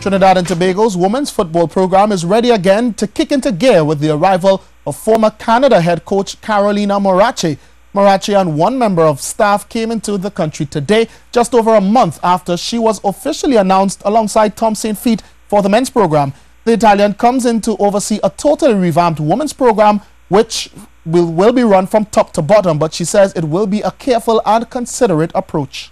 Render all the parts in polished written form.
Trinidad and Tobago's women's football program is ready again to kick into gear with the arrival of former Canada head coach Carolina Morace. Morace and one member of staff came into the country today, just over a month after she was officially announced alongside Tom St. Feet for the men's program. The Italian comes in to oversee a totally revamped women's program, which will be run from top to bottom, but she says it will be a careful and considerate approach.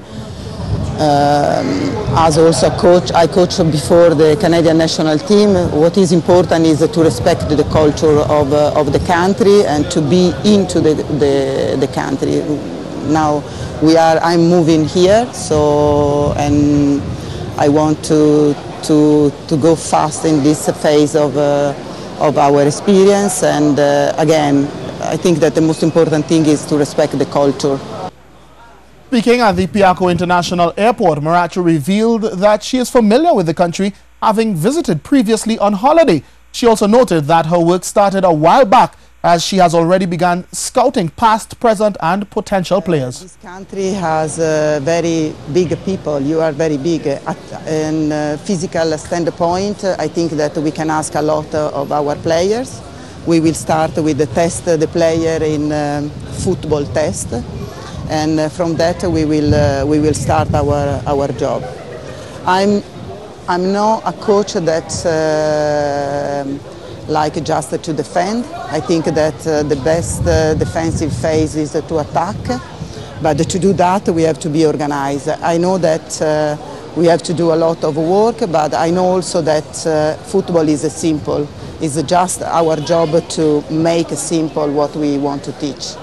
As also a coach, I coached before the Canadian national team. What is important is to respect the culture of the country and to be into the country. Now I'm moving here, and I want to go fast in this phase of our experience. And again, I think that the most important thing is to respect the culture. Speaking at the Piaco International Airport, Morace revealed that she is familiar with the country, having visited previously on holiday. She also noted that her work started a while back, as she has already begun scouting past, present and potential players. This country has very big people. You are very big. In physical standpoint, I think that we can ask a lot of our players. We will start with the player in football test. And from that we will start our job. I'm not a coach that like just to defend. I think that the best defensive phase is to attack, but to do that we have to be organized. I know that we have to do a lot of work, but I know also that football is simple. It's just our job to make simple what we want to teach.